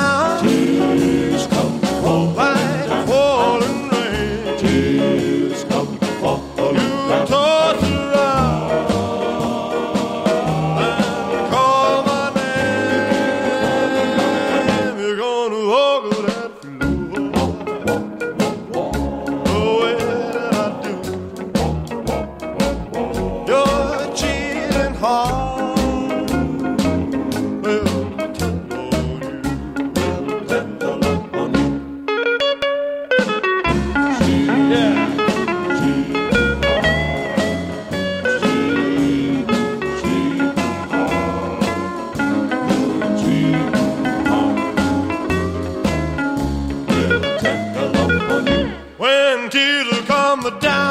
down. Tears come falling Like down. falling rain. Tears come falling You down. toss around and call my name. You're gonna walk that floor the way that I do. You're cheating hard. Well, Tender love on you. yeah. When tears come down.